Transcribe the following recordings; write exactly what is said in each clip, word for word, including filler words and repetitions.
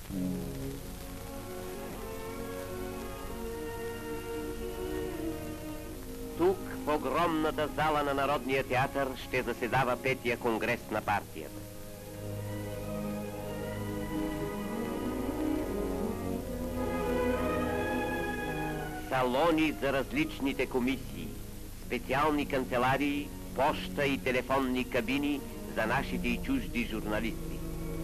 Тук, в огромната зала на Народния театър, ще заседава петия конгрес на партията. Салони за различните комисии, специални канцеларии, поща и телефонни кабини за нашите и чужди журналисти.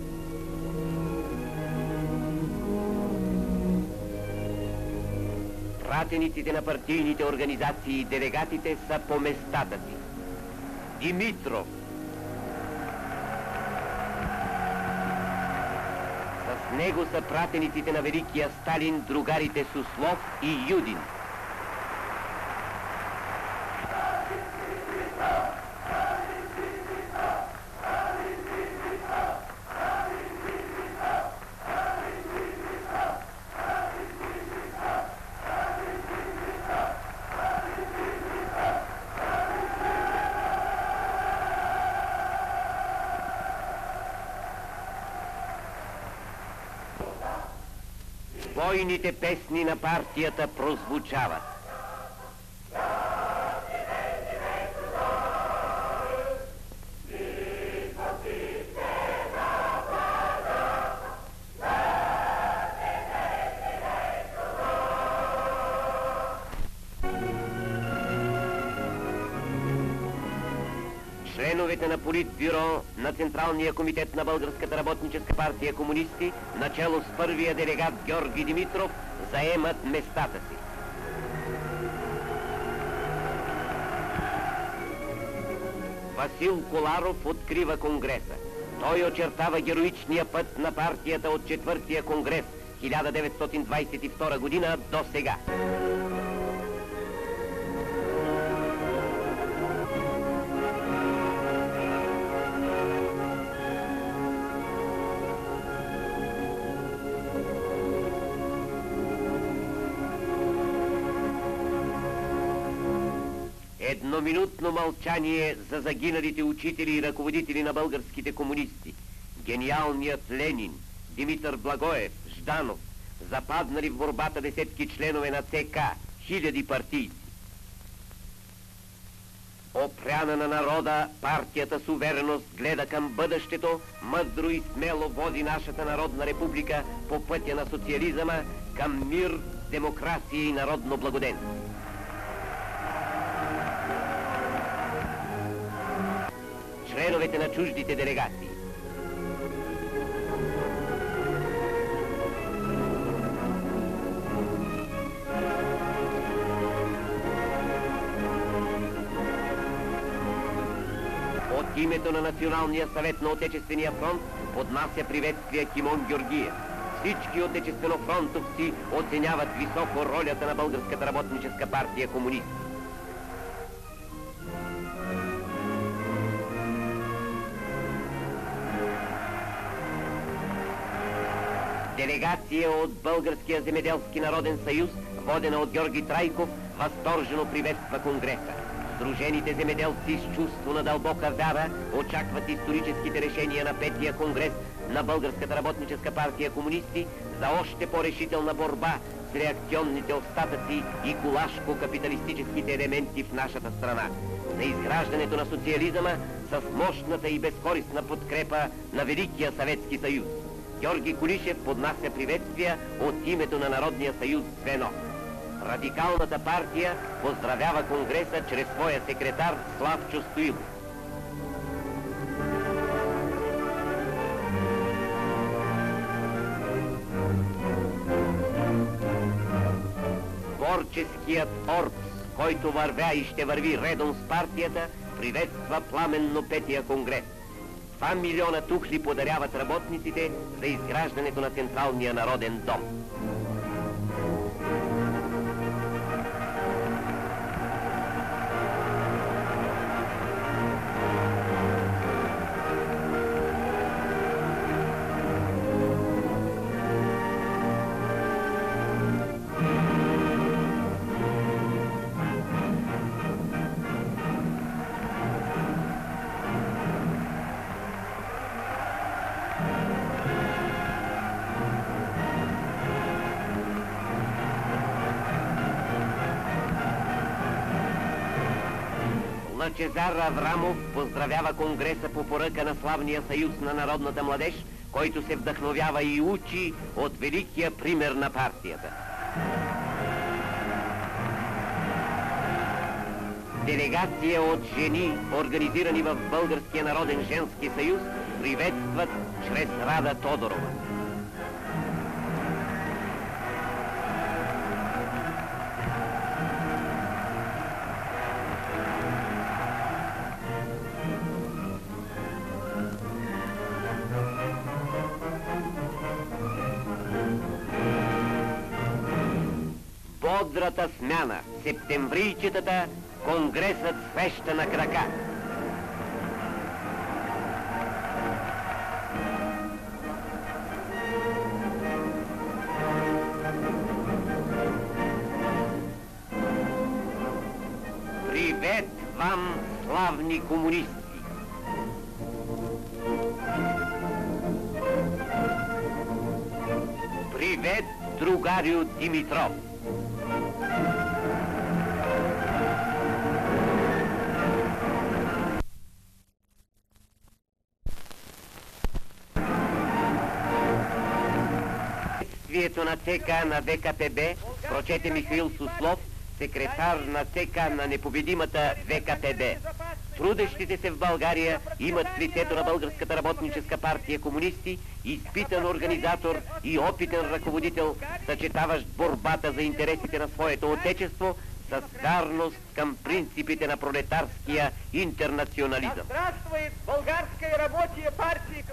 Пратениците на партийните организации и делегатите са по местата си. Димитров. С него са пратениците на великия Сталин, другарите Суслов и Юдин. Бойните песни на партията прозвучават. Членовете на Политбюро на Централния комитет на Българската работническа партия комунисти, начело с първия делегат Георги Димитров, заемат местата си. Васил Коларов открива конгреса. Той очертава героичния път на партията от четвъртия конгрес хиляда деветстотин двадесет и втора година до сега. Едноминутно мълчание за загиналите учители и ръководители на българските комунисти. Гениалният Ленин, Димитър Благоев, Жданов, западнали в борбата десетки членове на ЦК, хиляди партийци. Опряна на народа, партията с увереност гледа към бъдещето, мъдро и смело води нашата народна република по пътя на социализма към мир, демокрация и народно благоденствие. Членовете на чуждите делегации. От името на Националния съвет на Отечествения фронт поднася приветствие Кимон Георгиев. Всички отечествено-фронтовци оценяват високо ролята на Българската работническа партия комунисти. Делегация от Българския земеделски народен съюз, водена от Георги Трайков, възторжено приветства конгреса. Сдружените земеделци с чувство на дълбока вяра очакват историческите решения на петия конгрес на Българската работническа партия комунисти за още по-решителна борба с реакционните остатъци и кулашко-капиталистическите елементи в нашата страна, за изграждането на социализма с мощната и безкористна подкрепа на Великия Съветски съюз. Георги Кулишев поднася приветствия от името на Народния съюз звено. Радикалната партия поздравява конгреса чрез своя секретар Славчо Стоилов. Творческият орбс, който вървя и ще върви редом с партията, приветства пламенно петия конгрес. Два милиона тухли подаряват работниците за изграждането на Централния народен дом. Лъчезар Аврамов поздравява Конгреса по поръка на славния съюз на народната младеж, който се вдъхновява и учи от великия пример на партията. Делегация от жени, организирани в Българския народен женски съюз, приветстват чрез Рада Тодорова. Бодрата смяна, септемврийчетата, Конгресът свеща на крака. Привет вам, славни комунисти! Привет, другарю Димитров! Приветствието на ЦК на ВКПБ прочете Михаил Суслов, секретар на ЦК на непобедимата ВКПБ. Трудещите се в България имат в лицето на Българската работническа партия комунисти изпитан организатор и опитен ръководител, съчетаващ борбата за интересите на своето отечество с вярност към принципите на пролетарския интернационализъм. Здравствует Българская рабочая партия!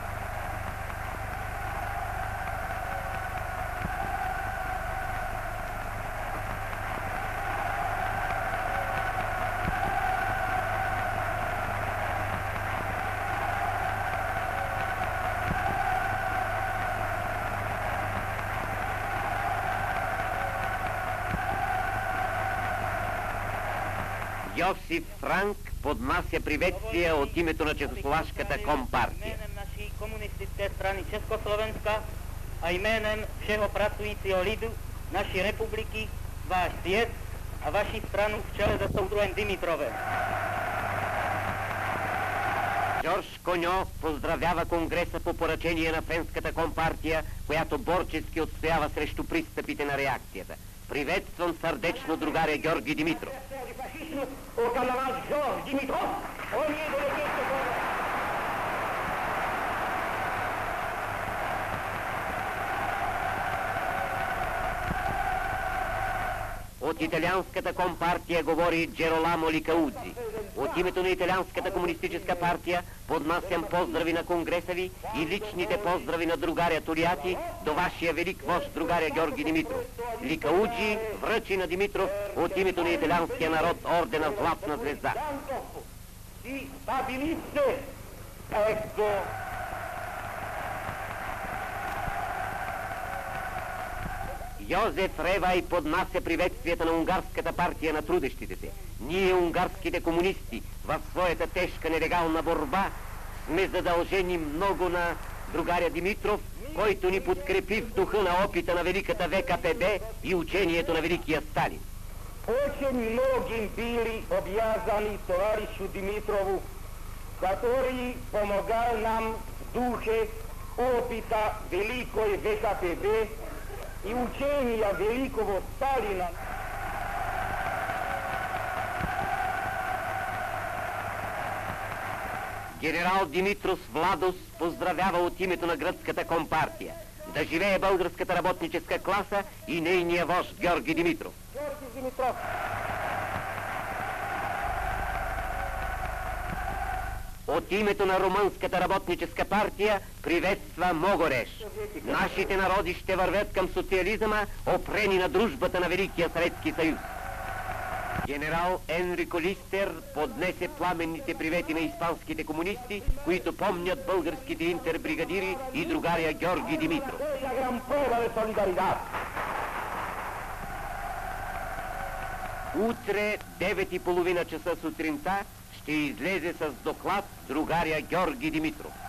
Йосиф Франк поднася приветствия от името на Чехословашката компартия. Jménem naší komunistické strany Československa a jménem všeho pracujícího lidu naší republiky, váš svět a vaši stranu v čele se soudruhem Dimitrovem. Жорж Коньо поздравява Конгреса по поръчение на Френската компартия, която борчески отстоява срещу пристъпите на реакцията. Приветствам сърдечно другаря Георги Димитров. От италианската компартия говори Джероламо Ликаудзи. От името на италианската комунистическа партия поднасям поздрави на Конгреса ви и личните поздрави на другаря Толиати до вашия велик вожд другаря Георги Димитров. Ликауджи връчи на Димитров от името на италианския народ ордена Златна звезда. Йозеф Ревай поднася приветствията на унгарската партия на трудещите се. Ние, унгарските комунисти, в своята тежка нелегална борба сме задължени много на другаря Димитров, който ни подкрепи в духа на опита на великата ВКПБ и учението на великия Сталин. Очень многим били обязаны товарищу Димитрову, который помогал нам в духе опыта великой ВКПБ и учения великого Сталина. Генерал Димитрос Владос поздравява от името на гръцката компартия. Да живее българската работническа класа и нейния вожд Георги Димитров. Георги Димитров. От името на румънската работническа партия приветства Могореш. Нашите народи ще вървят към социализма, опрени на дружбата на Великия Съветски съюз. Генерал Енрико Листер поднесе пламенните привети на испанските комунисти, които помнят българските интербригадири и другаря Георги Димитров. Утре, девет и половина часа сутринта, ще излезе с доклад другаря Георги Димитров.